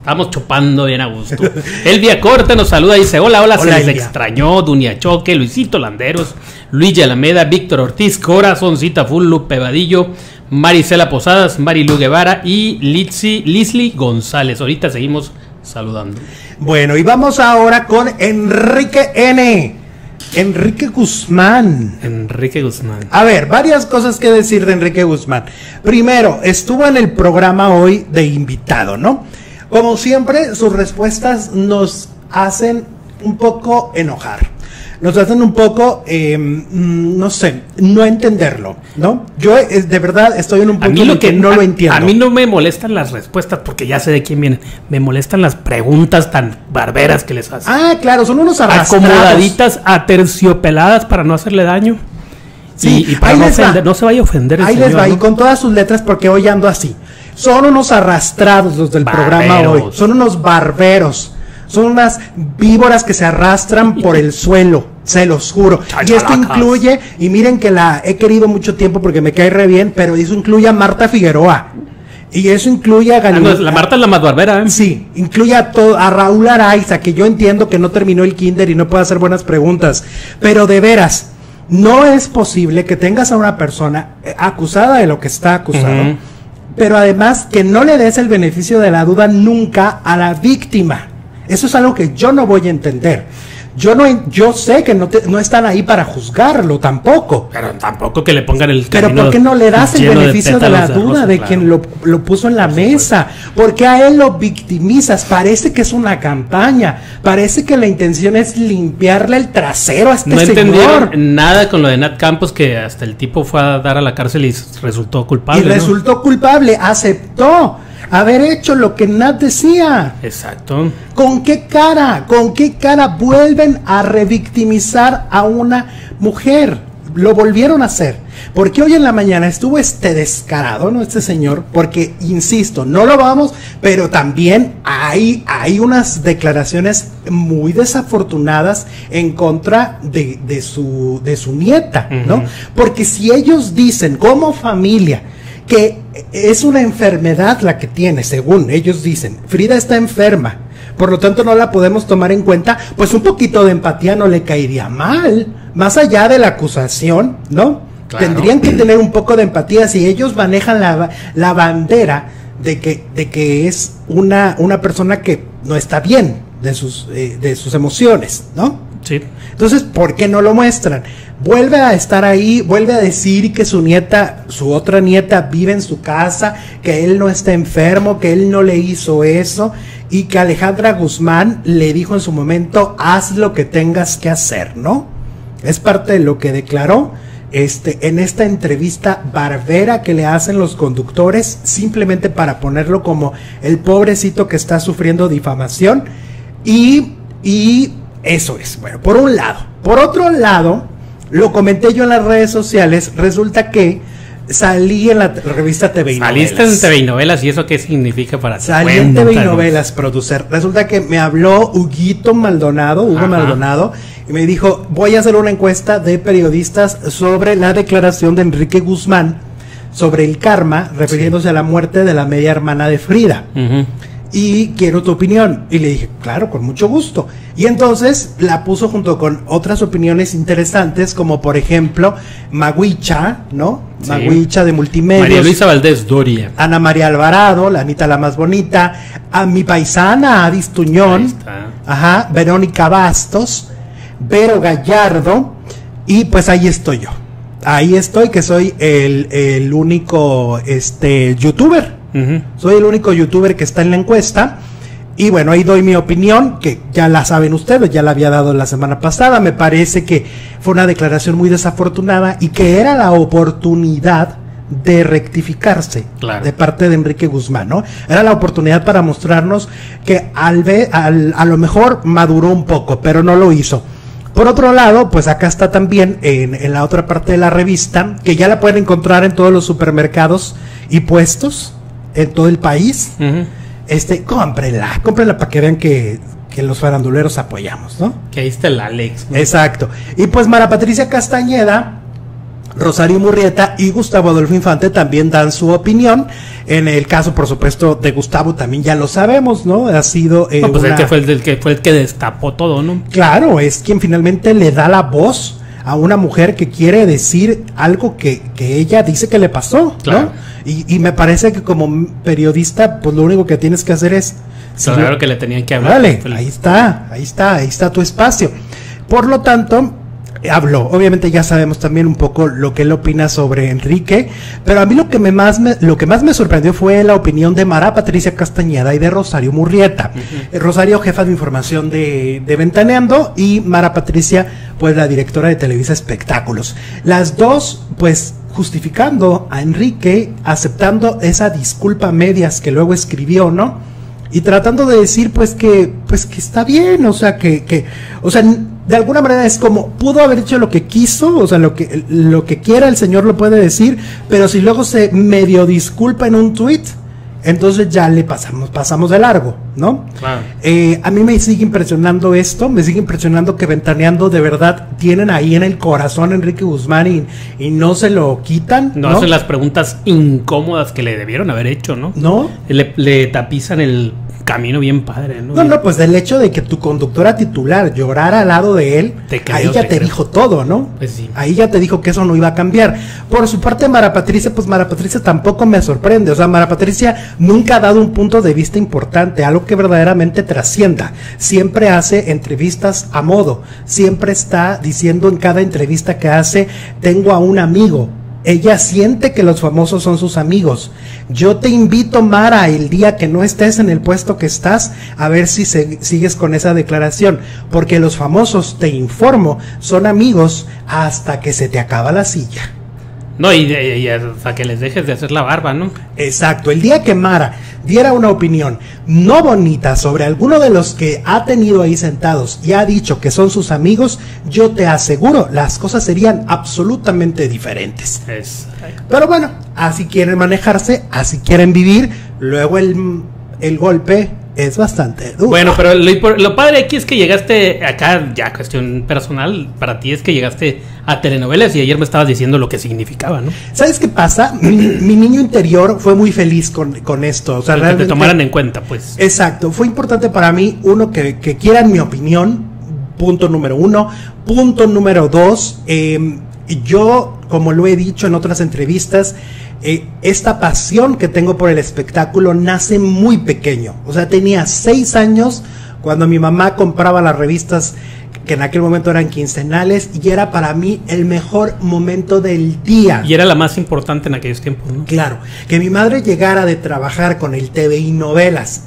Estamos chupando bien a gusto. Elvia Corte nos saluda y dice: hola, se les extrañó. Dunia Choque, Luisito Landeros, Luigi Alameda, Víctor Ortiz, Corazoncita Full, Lupe Vadillo, Marisela Posadas, Marilu Guevara y Lisly González. Ahorita seguimos saludando. Bueno, y vamos ahora con Enrique N. Enrique Guzmán. A ver, varias cosas que decir de Enrique Guzmán. Primero, estuvo en el programa hoy de invitado, ¿no? Como siempre, sus respuestas nos hacen un poco enojar. Nos hacen un poco, no sé, no entenderlo, ¿no? Yo de verdad estoy en un punto en el que no lo entiendo. A mí no me molestan las respuestas porque ya sé de quién vienen. Me molestan las preguntas tan barberas que les hacen. Ah, claro, son unos arrastrados. Acomodaditas, aterciopeladas para no hacerle daño. Sí, y para no se vaya a ofender el señor. Ahí les va, ¿no? Y con todas sus letras, porque hoy ando así. Son unos arrastrados los del programa hoy. Son unos barberos. Son unas víboras que se arrastran por el suelo, se los juro. Y esto incluye, y miren que la he querido mucho tiempo porque me cae re bien, pero eso incluye a Marta Figueroa. Y eso incluye a la Marta es la más barbera, ¿eh? Sí, incluye a Raúl Araiza, que yo entiendo que no terminó el kinder y no puede hacer buenas preguntas. Pero de veras, no es posible que tengas a una persona acusada de lo que está acusado, pero además que no le des el beneficio de la duda nunca a la víctima. Eso es algo que yo no voy a entender. Yo sé que no están ahí para juzgarlo tampoco. Pero tampoco que le pongan el camino. Pero ¿por qué no le das el beneficio de la duda de quien lo puso en la mesa? Porque a él lo victimizas. Parece que es una campaña. Parece que la intención es limpiarle el trasero a este señor. No entendieron nada con lo de Nat Campos, que hasta el tipo fue a dar a la cárcel y resultó culpable. Y resultó culpable, aceptó haber hecho lo que Nat decía. Exacto. ¿Con qué cara vuelven a revictimizar a una mujer? Lo volvieron a hacer. Porque hoy en la mañana estuvo descarado, ¿no? Este señor, porque, insisto, no lo vamos, pero también hay unas declaraciones muy desafortunadas en contra de su nieta, ¿no? Porque si ellos dicen como familia que es una enfermedad la que tiene, según ellos dicen, Frida está enferma, por lo tanto no la podemos tomar en cuenta, pues un poquito de empatía no le caería mal, más allá de la acusación, ¿no? Claro. Tendrían que tener un poco de empatía si ellos manejan la bandera de que es una persona que no está bien de sus emociones, ¿no? Sí. Entonces, ¿por qué no lo muestran? Vuelve a estar ahí, vuelve a decir que su otra nieta vive en su casa, que él no está enfermo, que él no le hizo eso, y que Alejandra Guzmán le dijo en su momento: haz lo que tengas que hacer, ¿no? Es parte de lo que declaró en esta entrevista barbera que le hacen los conductores, simplemente para ponerlo como el pobrecito que está sufriendo difamación, y eso es, bueno, por un lado. Por otro lado, lo comenté yo en las redes sociales, resulta que salí en la revista TV y Novelas. Saliste en TV y Novelas, ¿y eso qué significa para ti? Salí en TV y Novelas, producer. Resulta que me habló Hugo Maldonado, y me dijo: voy a hacer una encuesta de periodistas sobre la declaración de Enrique Guzmán sobre el karma, refiriéndose a la muerte de la media hermana de Frida. Y quiero tu opinión. Y le dije: claro, con mucho gusto. Y entonces la puso junto con otras opiniones interesantes, como por ejemplo Maguicha, ¿no? Sí. Maguicha de Multimedios, María Luisa Valdés Doria, Ana María Alvarado, la Anita la más bonita, a mi paisana Adis Tuñón, Verónica Bastos, Vero Gallardo, y pues ahí estoy yo. Ahí estoy, que soy el único youtuber. Soy el único youtuber que está en la encuesta. Y bueno, ahí doy mi opinión, que ya la saben ustedes, ya la había dado la semana pasada. Me parece que fue una declaración muy desafortunada y que era la oportunidad de rectificarse, claro, de parte de Enrique Guzmán, ¿no? Era la oportunidad para mostrarnos que a lo mejor maduró un poco, pero no lo hizo. Por otro lado, pues acá está también en la otra parte de la revista, que ya la pueden encontrar en todos los supermercados y puestos en todo el país. Cómprenla para que vean que los faranduleros apoyamos, ¿no? Que ahí está el Alex, ¿no? Exacto. Y pues Mara Patricia Castañeda Rosario Murrieta y Gustavo Adolfo Infante también dan su opinión. En el caso, por supuesto, de Gustavo también ya lo sabemos, ¿no? Ha sido no, pues el que fue el que destapó todo, ¿no? Claro, es quien finalmente le da la voz a una mujer que quiere decir algo que ella dice que le pasó, claro. ¿no? Y me parece que como periodista, pues lo único que tienes que hacer es... Claro que le tenían que hablar. Vale, ahí está tu espacio. Por lo tanto, habló. Obviamente ya sabemos también un poco lo que él opina sobre Enrique, pero a mí lo que más me sorprendió fue la opinión de Mara Patricia Castañeda y de Rosario Murrieta. Rosario, jefa de información de Ventaneando, y Mara Patricia, pues la directora de Televisa Espectáculos. Las dos, pues, justificando a Enrique, aceptando esa disculpa a medias que luego escribió, ¿no? Y tratando de decir, pues que está bien, o sea, o sea, de alguna manera es como, pudo haber hecho lo que quiso, o sea, lo que quiera el señor lo puede decir, pero si luego se medio disculpa en un tuit, entonces ya le pasamos de largo, ¿no? Claro. A mí me sigue impresionando esto, me sigue impresionando que Ventaneando de verdad tienen ahí en el corazón a Enrique Guzmán y no se lo quitan, ¿no? Hacen las preguntas incómodas que le debieron haber hecho, ¿no? ¿No? Le tapizan el camino bien padre, ¿no? No, pues del hecho de que tu conductora titular llorara al lado de él, ahí ya te dijo todo, ¿no? Pues sí. Ahí ya te dijo que eso no iba a cambiar. Por su parte, Mara Patricia, pues Mara Patricia tampoco me sorprende, o sea, Mara Patricia nunca ha dado un punto de vista importante, algo que verdaderamente trascienda. Siempre hace entrevistas a modo, siempre está diciendo en cada entrevista que hace, tengo a un amigo. Ella siente que los famosos son sus amigos. Yo te invito, Mara, el día que no estés en el puesto que estás, a ver si sigues con esa declaración, porque los famosos, te informo, son amigos hasta que se te acaba la silla. No, y hasta que les dejes de hacer la barba, ¿no? Exacto, el día que Mara diera una opinión no bonita sobre alguno de los que ha tenido ahí sentados y ha dicho que son sus amigos, yo te aseguro, las cosas serían absolutamente diferentes. Pero bueno, así quieren manejarse, así quieren vivir, luego el golpe es bastante duro. Bueno, pero lo padre aquí es que llegaste acá, ya cuestión personal, para ti es que llegaste a telenovelas y ayer me estabas diciendo lo que significaba, ¿no? ¿Sabes qué pasa? Mi niño interior fue muy feliz con esto. O sea, que te tomaran en cuenta, pues. Exacto, fue importante para mí, uno, que quieran mi opinión, punto número 1. Punto número 2, yo, como lo he dicho en otras entrevistas, esta pasión que tengo por el espectáculo nace muy pequeño. O sea, tenía 6 años cuando mi mamá compraba las revistas que en aquel momento eran quincenales y era para mí el mejor momento del día. Y era la más importante en aquellos tiempos, ¿no? Claro, que mi madre llegara de trabajar con el TV y novelas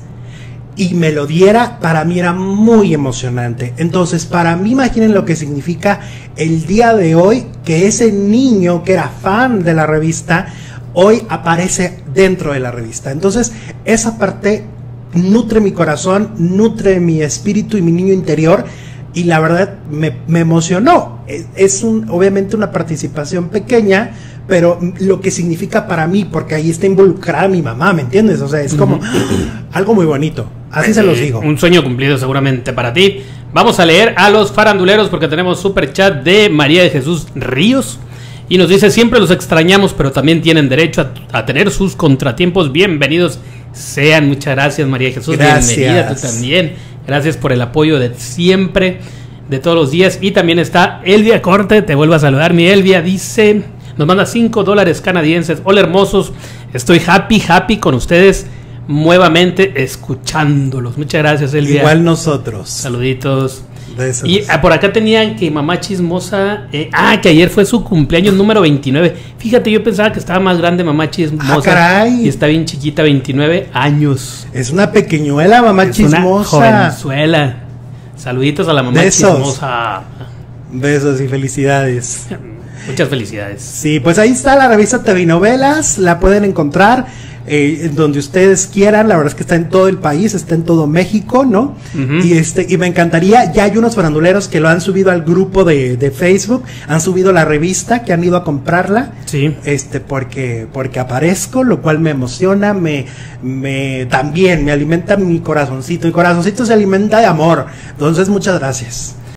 y me lo diera, para mí era muy emocionante. Entonces, para mí, imaginen lo que significa el día de hoy, que ese niño que era fan de la revista hoy aparece dentro de la revista. Entonces, esa parte nutre mi corazón, nutre mi espíritu y mi niño interior, y la verdad me emocionó. Es obviamente una participación pequeña, pero lo que significa para mí, porque ahí está involucrada mi mamá, ¿me entiendes? O sea, es como algo muy bonito, así se los digo. Un sueño cumplido seguramente para ti. Vamos a leer a los faranduleros porque tenemos super chat de María de Jesús Ríos. Y nos dice, siempre los extrañamos, pero también tienen derecho a tener sus contratiempos. Bienvenidos sean. Muchas gracias, María Jesús. Gracias. Bienvenida tú también. Gracias por el apoyo de siempre, de todos los días. Y también está Elvia Corte, te vuelvo a saludar. Mi Elvia dice, nos manda $5 canadienses. Hola, hermosos. Estoy happy con ustedes nuevamente escuchándolos. Muchas gracias, Elvia. Igual nosotros. Saluditos. Besos. Y por acá tenían que mamá chismosa, que ayer fue su cumpleaños número 29. Fíjate, yo pensaba que estaba más grande mamá chismosa. Ah, caray. Y está bien chiquita, 29 años. Es una pequeñuela, mamá chismosa. Una jovenzuela. Saluditos a la mamá chismosa. Besos y felicidades. Muchas felicidades. Sí, pues ahí está la revista TV Novelas, la pueden encontrar donde ustedes quieran. La verdad es que está en todo el país, está en todo México, ¿no? Y me encantaría, ya hay unos faranduleros que lo han subido al grupo de Facebook, han subido la revista, que han ido a comprarla. Sí. Porque aparezco, lo cual me emociona, también me alimenta mi corazoncito se alimenta de amor. Entonces, muchas gracias.